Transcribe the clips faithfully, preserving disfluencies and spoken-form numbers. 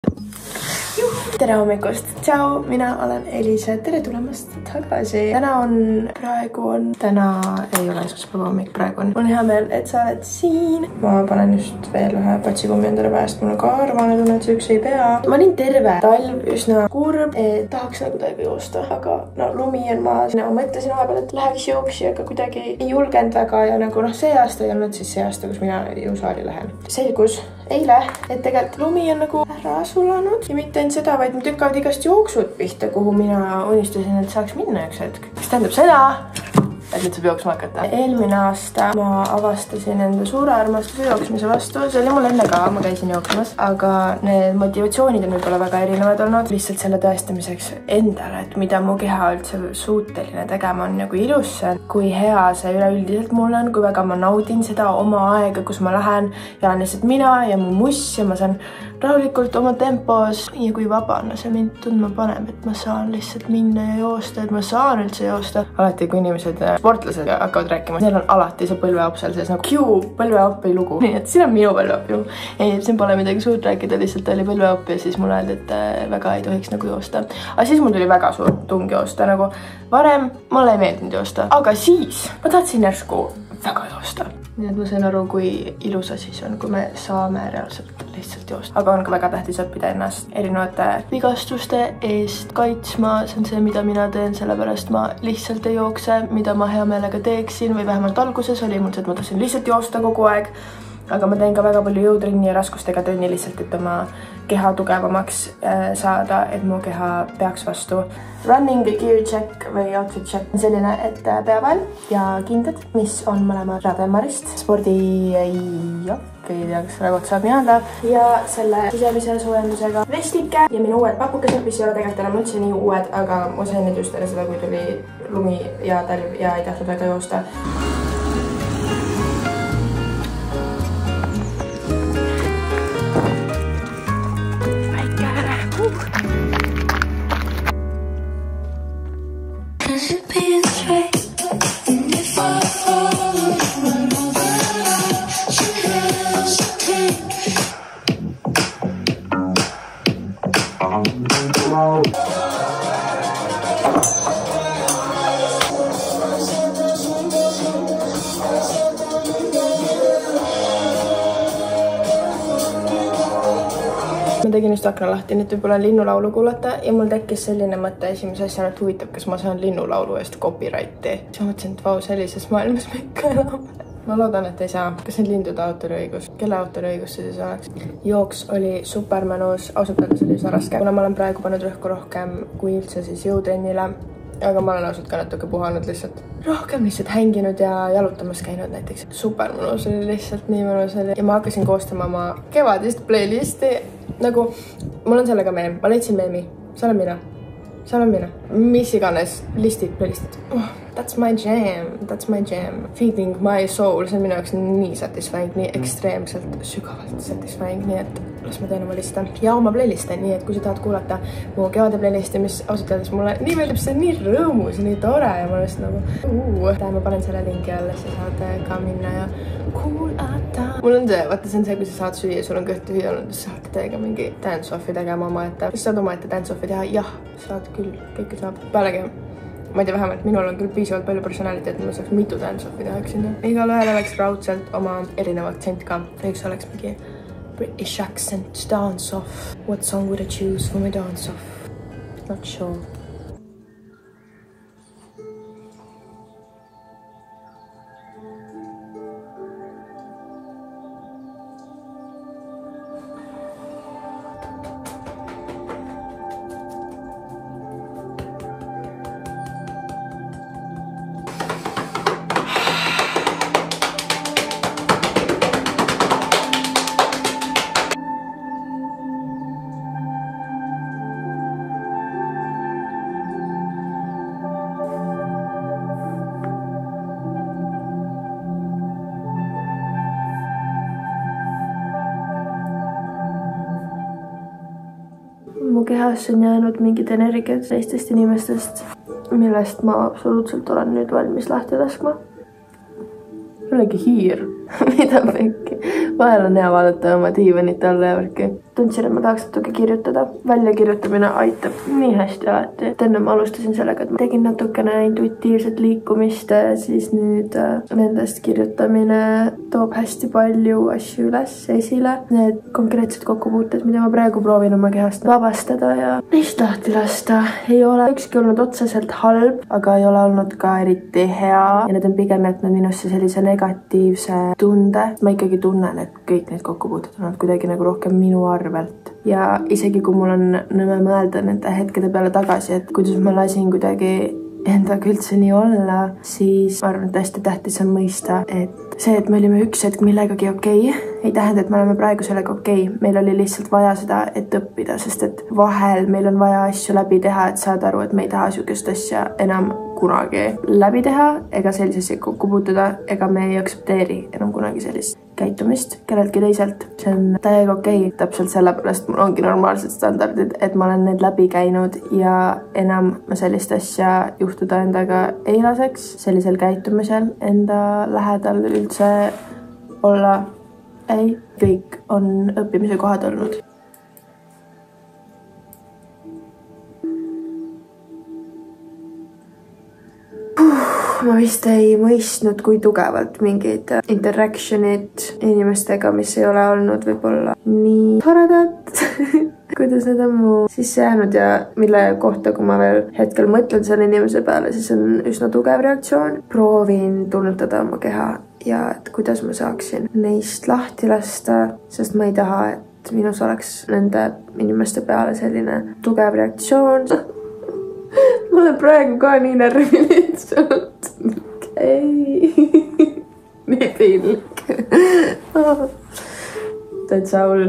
Tere hommikust! Tšau, mina olen Elisa. Tere tulemast tagasi. Täna on, praegu on, täna ei ole esmaspäeva hommik, praegu on. Mul on hea meel, et sa oled siin. Ma panen just veel ühe patsikummi endale pääst. Mul on ka arvane tunne, et see üks ei pea. Ma olin terve talv üsna kurb, et tahaks nagu täiega joosta. Aga no, lumi on maas. Ma mõtlesin vahepeal, et läheks jooksi, aga kuidagi ei julgenud väga. Ja nagu noh, see aasta ei olnud siis see aasta, kus mina jõusaali lähen. Selgus eile, et tegelikult lumi on nagu ära sulanud. Ja mitte ainult seda, vaid me tükkavad igast jooksud pihta, kuhu mina unistasin, et saaks minna üks hetk. Mis tähendab seda, et nüüd saab jooksma hakata. Eelmine aasta ma avastasin enda suure armastuse jooksmise vastu. See oli mul enne ka, ma käisin jooksmas. Aga need motivatsioonid on võib-olla väga erinevad olnud. Lihtsalt selle tõestamiseks endale, et mida mu keha üldse suuteline tegema on nagu ilus. Kui hea see üleüldiselt mul on, kui väga ma naudin seda oma aega, kus ma lähen ja olen lihtsalt mina ja mu muss ja ma saan rahulikult oma tempos ja kui vabana see mind tundma paneb, et ma saan lihtsalt minna ja joosta, et ma saan üldse joosta. Alati, kui inimesed, sportlased hakkavad rääkima, neil on alati see põlveopp seal sees nagu Q põlveoppi lugu. Nii et siin on minu põlveopp ju. Ei, siin pole midagi suurt rääkida, lihtsalt oli põlveopp ja siis mulle öeldi, et väga ei tohiks nagu joosta. Aga siis mul tuli väga suur tung joosta, nagu varem mulle ei meeldinud joosta. Aga siis ma tahtsin järsku väga joosta. Nii et ma sain aru, kui ilus asi see on, kui me saame reaalselt lihtsalt joosta. Aga on ka väga tähtis õppida ennast erinevate vigastuste eest kaitsma. See on see, mida mina teen, sellepärast ma lihtsalt ei jookse, mida ma hea meelega teeksin või vähemalt alguses oli mul see, et ma tahtsin lihtsalt joosta kogu aeg. Aga ma teen ka väga palju jõutrenni ja raskustega trenni lihtsalt, et oma keha tugevamaks saada, et mu keha peaks vastu. Running gear check või outfit check on selline, et peaval ja kindad, mis on mõlema Rademarist. Spordi jakk, ei tea, kas selle kohta saab nii öelda. Ja selle sisemise soojendusega vestike ja minu uued papukesed, mis ei ole tegelikult enam üldse nii uued, aga ma sain need just enne seda, kui tuli lumi ja talv ja ei tahtnud väga joosta. Ma tegin just akna lahti, nüüd võib-olla linnulaulu kuulata ja mul tekkis selline mõte esimese asjana, et huvitav, kas ma saan linnulaulu eest copyrighti. Siis ma mõtlesin, et vau, sellises maailmas me ikka elame. Ma loodan, et ei saa. Kas need lindude autoriõigus? Kelle autoriõigus see siis oleks? Jooks oli super mõnus, ausalt öeldes oli üsna raske. Kuna ma olen praegu pannud rõhku rohkem kui üldse siis jõutrennile, aga ma olen ausalt ka natuke puhanud lihtsalt. Rohkem lihtsalt hänginud ja jalutamas käinud näiteks. Super mõnus oli lihtsalt, nii mõnus oli. Ja ma hakkasin koostama oma kevadist playlisti. Nagu, mul on sellega meem. Ma leidsin meemi. See olen mina. See olen mina. Mis iganes listid, playlistid. Oh, that's my jam. That's my jam. Feeding my soul. See on minu jaoks nii satisfying, nii ekstreemselt sügavalt satisfying. Nii et las ma teen oma liste ja oma playliste. Nii et kui sa tahad kuulata mu kevade playlisti, mis ausalt öeldes mulle nii meeldib, see on nii rõõmus, nii tore ja ma just nagu uh, ma panen selle linki alla, sa saad ka minna ja kuulata. Mul on see, vaata see on see, kui sa saad süüa, sul on kõht tühi olnud, siis saad teiega mingi dance-offi tegema omaette. Kas saad omaette dance-offi teha? Jah, saad küll, kõike saab. Pealegi, ma ei tea, vähemalt minul on küll piisavalt palju personaliteet, et ma saaks mitu dance-offi teha üksinda. Igal ühel oleks raudselt oma erinev aktsent ka. Üks oleks mingi British accent dance-off. What song would I choose for my dance-off? Not sure. mu kehasse on jäänud mingid energiat teistest inimestest, millest ma absoluutselt olen nüüd valmis lahti laskma. Olegi hiir, mida pekki. Vahel on hea vaadata oma diivanit alla ja värki. tundsin, et ma tahaks natuke kirjutada. Väljakirjutamine aitab nii hästi alati. Et enne ma alustasin sellega, et ma tegin natukene intuitiivset liikumist, siis nüüd nendest kirjutamine toob hästi palju asju üles esile. Need konkreetsed kokkupuuted, mida ma praegu proovin oma kehast vabastada ja neist lahti lasta. Ei ole ükski olnud otseselt halb, aga ei ole olnud ka eriti hea ja need on pigem jätnud minusse sellise negatiivse tunde. Ma ikkagi tunnen, et kõik need kokkupuuted on kuidagi nagu rohkem minu arvelt. Ja isegi kui mul on nõme mõelda nende hetkede peale tagasi, et kuidas ma lasin kuidagi endaga üldse nii olla, siis ma arvan, et hästi tähtis on mõista, et see, et me olime üks hetk millegagi okei, ei tähenda, et me oleme praegu sellega okei. Meil oli lihtsalt vaja seda, et õppida, sest et vahel meil on vaja asju läbi teha, et saada aru, et me ei taha sükest asja enam kunagi läbi teha ega sellisesse kokku puutuda, ega me ei aktsepteeri enam kunagi sellist käitumist kelleltki teiselt. See on täiega okei. Täpselt sellepärast mul ongi normaalsed standardid, et ma olen need läbi käinud ja enam ma sellist asja juhtuda endaga ei laseks. Sellisel käitumisel enda lähedal üldse olla ei. Kõik on õppimise kohad olnud. Ma vist ei mõistnud, kui tugevalt mingid interactionid inimestega, mis ei ole olnud võib-olla nii toredad, kuidas need on mu sisse jäänud ja mille kohta, kui ma veel hetkel mõtlen selle inimese peale, siis on üsna tugev reaktsioon. Proovin tunnetada oma keha ja et kuidas ma saaksin neist lahti lasta, sest ma ei taha, et minus oleks nende inimeste peale selline tugev reaktsioon. Ma olen praegu ka nii närvi lihtsalt. Okei. Nii piinlik. Täitsa hull.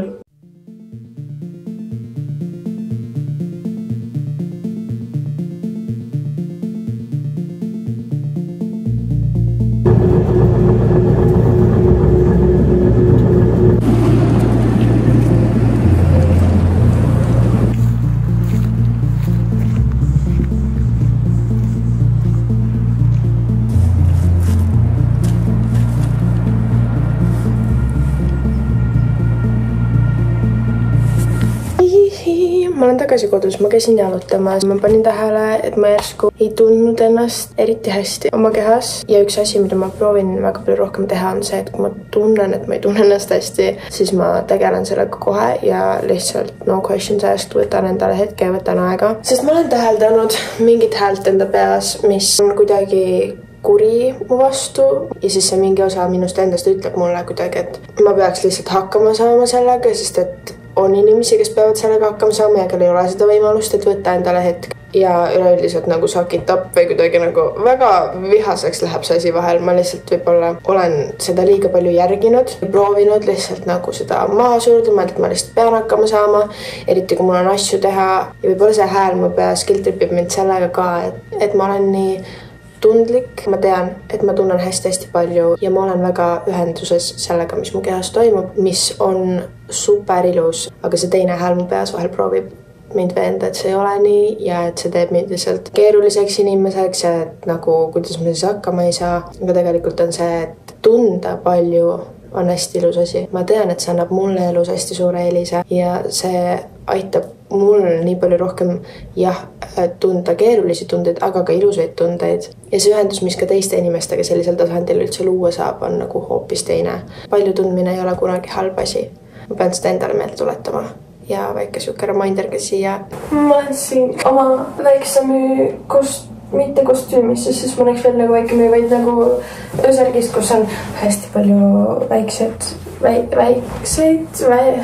Ma olen tagasi kodus, ma käisin jalutamas. Ma panin tähele, et ma järsku ei tundnud ennast eriti hästi oma kehas. Ja üks asi, mida ma proovin väga palju rohkem teha, on see, et kui ma tunnen, et ma ei tunne ennast hästi, siis ma tegelen sellega kohe ja lihtsalt no questions asked, võtan endale hetke ja võtan aega. Sest ma olen täheldanud mingit häält enda peas, mis on kuidagi kuri mu vastu ja siis see mingi osa minust endast ütleb mulle kuidagi, et ma peaks lihtsalt hakkama saama sellega, sest et on inimesi, kes peavad sellega hakkama saama ja kel ei ole seda võimalust, et võtta endale hetk ja üleüldiselt nagu suck it up või kuidagi nagu väga vihaseks läheb see asi vahel. Ma lihtsalt võib-olla olen seda liiga palju järginud ja proovinud lihtsalt nagu seda maha suruda, mõelda, et ma lihtsalt pean hakkama saama, eriti kui mul on asju teha ja võib-olla see hääl mu peas guilt-tripib mind sellega ka, et, et ma olen nii tundlik. Ma tean, et ma tunnen hästi-hästi palju ja ma olen väga ühenduses sellega, mis mu kehas toimub, mis on super ilus, aga see teine hääl mu peas vahel proovib mind veenda, et see ei ole nii ja et see teeb mind lihtsalt keeruliseks inimeseks ja et nagu kuidas ma siis hakkama ei saa. Aga tegelikult on see, et tunda palju on hästi ilus asi. Ma tean, et see annab mulle elus hästi suure eelise ja see aitab mul nii palju rohkem jah, tunda keerulisi tundeid, aga ka ilusaid tundeid. Ja see ühendus, mis ka teiste inimestega sellisel tasandil üldse luua saab, on nagu hoopis teine. Palju tundmine ei ole kunagi halb asi. Ma pean seda endale meelde tuletama. Ja väike siuke reminder ka siia. Ma olen siin oma väikse müü kost, mitte kostüümis, siis ma näeks veel nagu väike müü, vaid nagu öösärgist, kus on hästi palju väiksed, väi, väikseid, väi,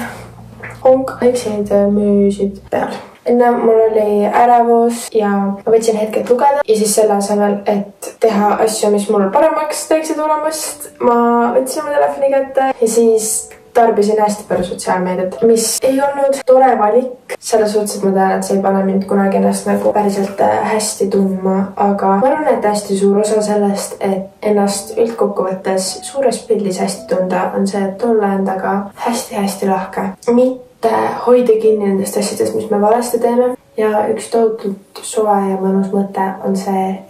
honk, väikseid müüsid peal. Enne mul oli ärevus ja ma võtsin hetked lugeda ja siis selle asemel, et teha asju, mis mul paremaks teeksid olemast, ma võtsin oma telefoni kätte ja siis tarbisin hästi palju sotsiaalmeediat, mis ei olnud tore valik. Selles suhtes, et ma tean, et see ei pane mind kunagi ennast nagu päriselt hästi tundma, aga ma arvan, et hästi suur osa sellest, et ennast üldkokkuvõttes suures pildis hästi tunda, on see, et olla endaga hästi-hästi lahke. Mitte hoida kinni nendest asjadest, mis me valesti teeme. Ja üks tohutult soe ja mõnus mõte on see, et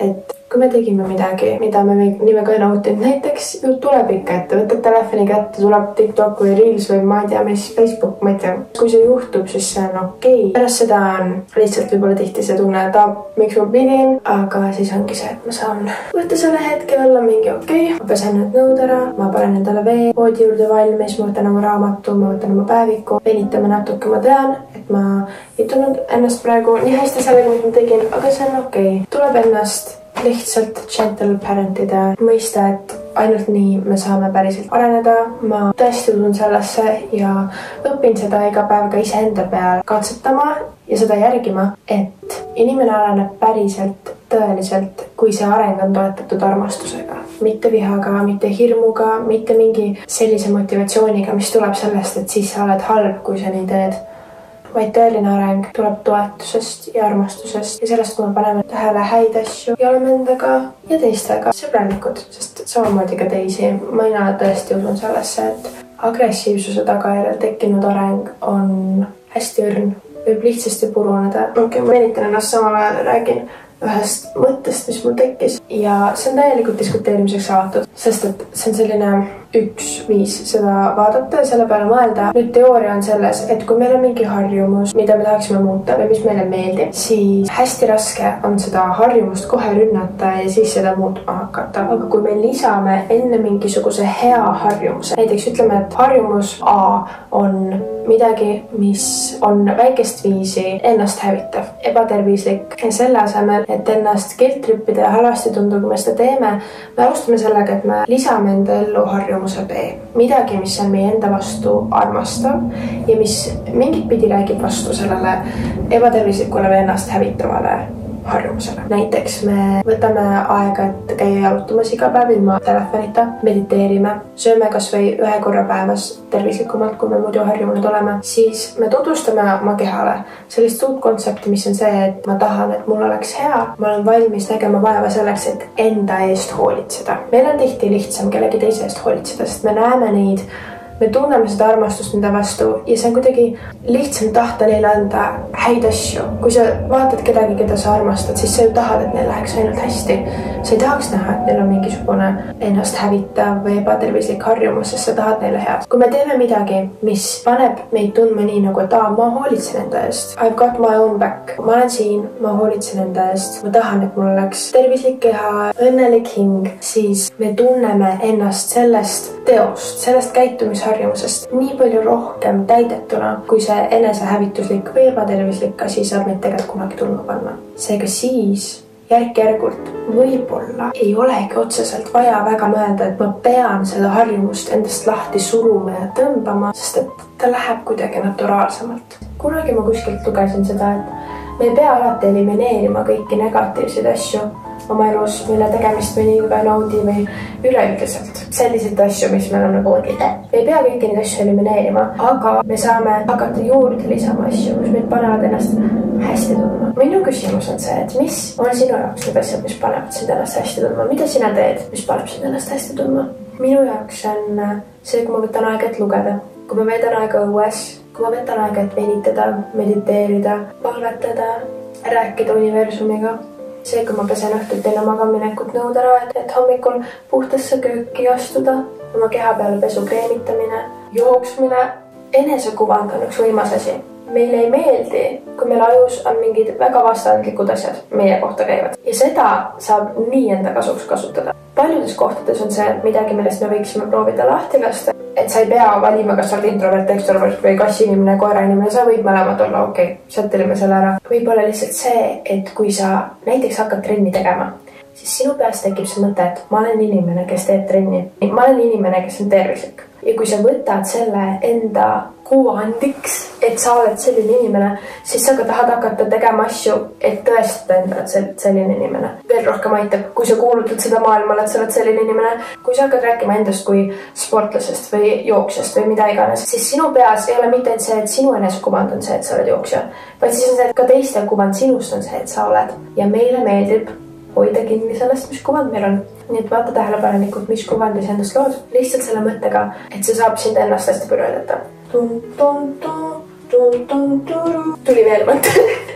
kui me tegime midagi, mida me nimega ei nautinud, näiteks ju tuleb ikka, et võtad telefoni kätte, tuleb TikTok või Reels või ma ei tea, mis Facebook, ma ei tea. Kui see juhtub, siis see on okei okay.. Pärast seda on lihtsalt võib-olla tihti see tunne, et ah, miks ma pidin, aga siis ongi see, et ma saan võtta selle hetke olla mingi okei okay.. Ma pesen nüüd nõud ära, ma panen endale vee voodi juurde valmis, ma võtan oma raamatu, ma võtan oma päeviku, venitame natuke, ma tean, et ma ei tulnud ennast praegu nii hästi sellega, mis ma tegin, aga see on okei okay.. Tuleb ennast lihtsalt gentle parentida, mõista, et ainult nii me saame päriselt areneda. Ma tõesti usun sellesse ja õpin seda iga päev ka iseenda peal katsetama ja seda järgima, et inimene areneb päriselt, tõeliselt, kui see areng on toetatud armastusega. Mitte vihaga, mitte hirmuga, mitte mingi sellise motivatsiooniga, mis tuleb sellest, et siis sa oled halb, kui sa nii teed. Vaid tõeline areng tuleb toetusest ja armastusest ja sellest, kui me paneme tähele häid asju ja oleme endaga ja teistega sõbralikud, sest samamoodi ka teisi. Mina tõesti usun sellesse, et agressiivsuse tagajärjel tekkinud areng on hästi õrn, võib lihtsasti puruneda. Okei, okay, ma venitan ennast samal ajal ja räägin ühest mõttest, mis mul tekkis ja see on täielikult diskuteerimiseks avatud, sest et see on selline üks viis seda vaadata ja selle peale mõelda. Nüüd teooria on selles, et kui meil on mingi harjumus, mida me tahaksime muuta või mis meile meeldib, siis hästi raske on seda harjumust kohe rünnata ja siis seda muutma hakata. Aga kui me lisame enne mingisuguse hea harjumuse, näiteks ütleme, et harjumus A on midagi, mis on väikest viisi ennast hävitav, ebatervislik ja selle asemel, et ennast guilt-trippida ja halvasti tunda, kui me seda teeme, me alustame sellega, et me lisame enda ellu harjumuse B. Midagi, mis on meie enda vastu armastav ja mis mingit pidi räägib vastu sellele ebatervislikule või ennast hävitavale harjumusele. Näiteks me võtame aega, et käia jalutamas iga päev ilma telefonita, mediteerime, sööme kas või ühe korra päevas tervislikumalt, kui me muidu harjunud oleme, siis me tutvustame oma kehale sellist uut kontsepti, mis on see, et ma tahan, et mul oleks hea, ma olen valmis nägema vaeva selleks, et enda eest hoolitseda. Meil on tihti lihtsam kellegi teise eest hoolitseda, sest me näeme neid, me tunneme seda armastust nende vastu ja see on kuidagi lihtsam tahta neile anda häid asju. Kui sa vaatad kedagi, keda sa armastad, siis sa ju tahad, et neil läheks ainult hästi. Sa ei tahaks näha, et neil on mingisugune ennast hävitav või ebatervislik harjumus, sest sa tahad neile head. Kui me teeme midagi, mis paneb meid tundma nii nagu, et aa, ma hoolitsen enda eest. I've got my own back. Ma olen siin, ma hoolitsen enda eest. Ma tahan, et mul oleks tervislik keha, õnnelik hing, siis me tunneme ennast sellest teost, sellest käitumisharjumusest harjumusest nii palju rohkem täidetuna, kui see enesehävituslik või ebatervislik asi saab meid tegelikult kunagi tundma panna. Seega siis järk-järgult võib-olla ei olegi otseselt vaja väga mõelda, et ma pean seda harjumust endast lahti suruma ja tõmbama, sest et ta läheb kuidagi naturaalsemalt. Kunagi ma kuskilt lugesin seda, et me ei pea alati elimineerima kõiki negatiivseid asju oma elus, mille tegemist me nii väga naudi või üleüldiselt. Selliseid asju, mis meil on nagu mõgida. Me ei pea kõiki neid asju elimineerima, aga me saame hakata juurde lisama asju, mis meid panevad ennast hästi tundma. Minu küsimus on see, et mis on sinu jaoks need asjad, mis panevad sind ennast hästi tundma? Mida sina teed, mis paneb sind ennast hästi tundma? Minu jaoks on see, kui ma võtan aega, et lugeda. Kui ma veedan aega õues, kui ma võtan aega, et venitada, mediteerida, palvetada, rääkida universumiga. See, kui ma pesen õhtult enne magaminekut nõud ära, et hommikul puhtasse kööki astuda, oma keha peale pesu kreemitamine, jooksmine, enesekuvand on üks võimas asi. Meile ei meeldi, kui meil ajus on mingid väga vastandlikud asjad meie kohta käivad. Ja seda saab nii enda kasuks kasutada. Paljudes kohtades on see midagi, millest me võiksime proovida lahti lasta. Et sa ei pea valima, kas sa oled introvert, ekstrovert või kassiinimene, koerainimene, sa võid mõlemad olla, okei, okay, sättelime selle ära. Võib-olla lihtsalt see, et kui sa näiteks hakkad trenni tegema, siis sinu peas tekib see mõte, et ma olen inimene, kes teeb trenni. Ma olen inimene, kes on tervislik. Ja kui sa võtad selle enda kuvandiks, et sa oled selline inimene, siis sa ka tahad hakata tegema asju, et tõestada enda, et selline inimene. Veel rohkem aitab, kui sa kuulutad seda maailmale, et sa oled selline inimene. Kui sa hakkad rääkima endast kui sportlasest või jooksjast või mida iganes, siis sinu peas ei ole mitte see, et sinu enesekuvand on see, et sa oled jooksja, vaid siis on see, et ka teiste kuvand sinust on see, et sa oled. Ja meile meeldib hoida kinni sellest, mis kuvand meil on. Nii et vaata tähelepanelikult, mis kuvandis endast lood. Lihtsalt selle mõttega, et see saab sind ennast hästi palju aidata. Tuli veel mõte.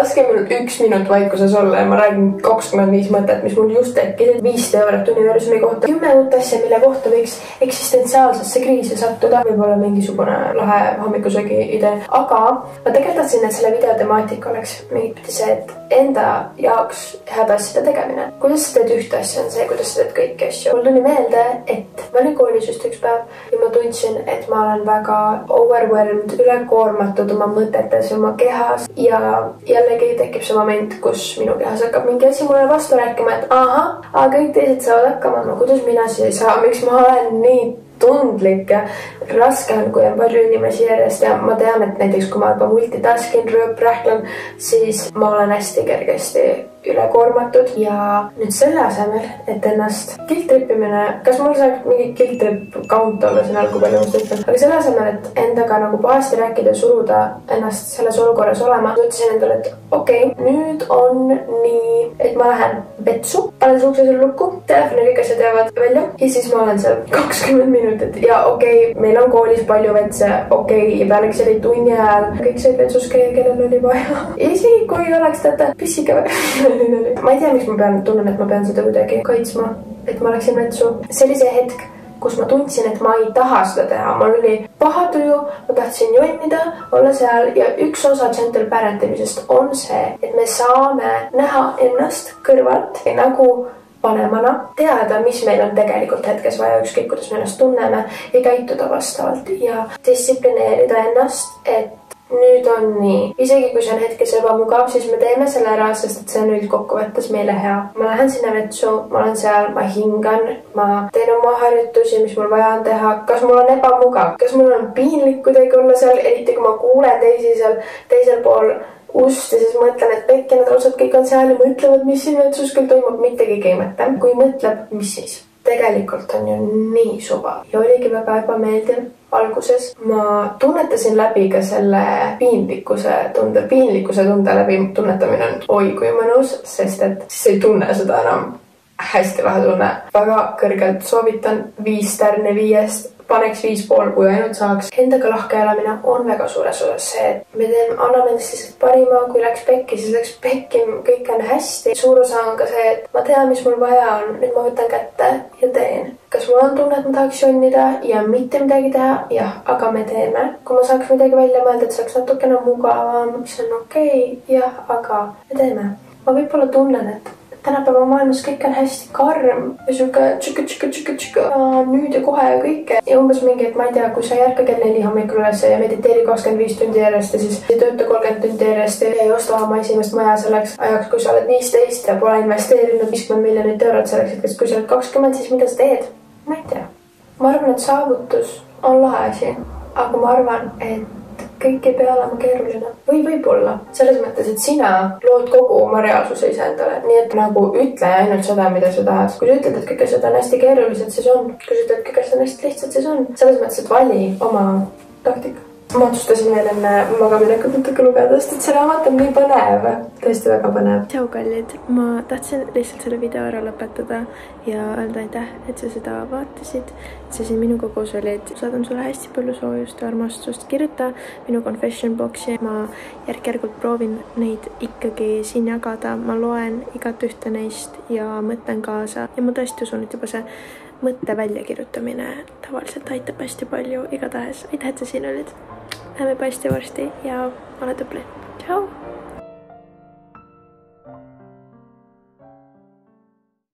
laske mul üks minut vaikuses olla ja ma räägin kakskümmend viis mõtet, mis mul just tekkisid. viis teooriat universumi kohta. kümme uut asja, mille kohta võiks eksistentsiaalsesse kriisi sattuda. Võib-olla mingisugune lahe hommikusöögi idee. Aga ma tegelikult tahtsin, et selle video temaatika oleks mingit see, et enda jaoks head asjade tegemine. Kuidas sa teed ühte asja, on see, kuidas sa teed kõiki asju. Mul tuli meelde, et ma olin koolis just üks päev ja ma tundsin, et ma olen väga overwhelmed, ülekoormatud oma mõtetes, oma kehas ja jällegi tekib see moment, kus minu kehas hakkab mingi asi mulle vastu rääkima, et aha, aga kõik teised saavad hakkama, no kuidas mina siis ei saa, miks ma olen nii tundlik ja raske on, kui on palju inimesi järjest ja ma tean, et näiteks kui ma juba multitaskin, rööprähklen, siis ma olen hästi kergesti ülekoormatud ja nüüd selle asemel, et ennast guilt-trippimine, kas mul saab mingi guilt-trip count olla siin algu palju, mis ütlen, aga selle asemel, et endaga nagu pahasti rääkida ja suruda ennast selles olukorras olema, ütlesin endale, et okei, okay, nüüd on nii, et ma lähen vetsu, panen su ukse seal lukku, telefoni kõik asjad jäävad välja ja siis ma olen seal kakskümmend minutit ja okei okay,, meil on koolis palju vetse, okei okay,, ja pealegi see oli tunni ajal, kõik said vetsus käia, kellel oli vaja. Isegi kui oleks teate pissike või ma ei tea, miks ma pean tunnen, et ma pean seda kuidagi kaitsma, et ma läksin vetsu. See oli see hetk, kus ma tundsin, et ma ei taha seda teha. Mul oli paha tuju, ma tahtsin jonnida, olla seal ja üks osa gentle parentimisest on see, et me saame näha ennast kõrvalt nagu vanemana, teada, mis meil on tegelikult hetkes vaja, ükskõik kuidas me ennast tunneme ja käituda vastavalt ja distsiplineerida ennast, et nüüd on nii. Isegi kui see on hetkes ebamugav, siis me teeme selle ära, sest et see on üldkokkuvõttes meile hea. Ma lähen sinna vetsu, ma olen seal, ma hingan, ma teen oma harjutusi, mis mul vaja on teha. Kas mul on ebamugav? Kas mul on piinlik kuidagi olla seal, eriti kui ma kuulen teisi seal teisel pool ust ja siis mõtlen, et pekki nad ausalt kõik on seal ja mõtlevad, mis siin vetsus küll toimub, mitte keegi ei mõtle. Kui mõtleb, mis siis? Tegelikult on ju nii suva ja oligi väga ebameeldiv. Alguses ma tunnetasin läbi ka selle piinlikkuse tunde, piinlikkuse tunde läbi tunnetamine on oi kui mõnus, sest et siis ei tunne seda enam. Hästi lahe tunne. Väga kõrgelt soovitan viis tärni viiest, paneks viis pool, kui ainult saaks. Endaga lahke elamine on väga suures osas see, et me teeme, anname endast lihtsalt parima, kui läks pekki, siis läks pekki, kõik on hästi. Suur osa on ka see, et ma tean, mis mul vaja on, nüüd ma võtan kätte ja teen. Kas mul on tunne, et ma tahaks jonnida ja mitte midagi teha? Jah, aga me teeme. Kui ma saaks midagi välja mõelda, et see oleks natukene mugavam, siis on okei, okay. Jah, aga me teeme. Ma võib-olla tunnen, et tänapäeva maailmas kõik on hästi karm ja siuke tšüke, tšüke, tšüke, tšüke ja nüüd ja kohe ja kõike. Ja umbes mingi, et ma ei tea, kui sa ei ärka kell neli hommikul üles ja mediteeri kakskümmend viis tundi järjest ja siis ei tööta kolmkümmend tundi järjest ja ei osta oma esimest maja selleks ajaks, kui sa oled viisteist ja pole investeerinud viiskümmend miljonit eurot selleks, et kui sa oled kakskümmend, siis mida sa teed? Ma ei tea. Ma arvan, et saavutus on lahe asi, aga ma arvan, et kõik ei pea olema keeruline. Või võib-olla. Selles mõttes, et sina lood kogu oma reaalsuse iseendale. Nii et nagu ütle ainult seda, mida sa tahad. Kui sa ütled, et kõik asjad on hästi keerulised, siis on. Kui sa ütled, et kõik asjad on hästi lihtsad, siis on. Selles mõttes, et vali oma taktika. Ma otsustasin veel enne magaminekut natuke lugeda, sest et see raamat on nii põnev. Tõesti väga põnev. Tšau kallid, ma tahtsin lihtsalt selle video ära lõpetada ja öelda aitäh, et sa seda vaatasid. Et sa siin minuga koos olid. Saadan sulle hästi palju soojust ja armastust. Kirjuta minu confession boxi. Ma järk-järgult proovin neid ikkagi siin jagada. Ma loen igat ühte neist ja mõtlen kaasa. Ja ma tõesti usun, et juba see mõtte väljakirjutamine tavaliselt aitab hästi palju igatahes. Aitäh, et sa siin olid. Läheme paiste varsti ja ole tubli. Tšau!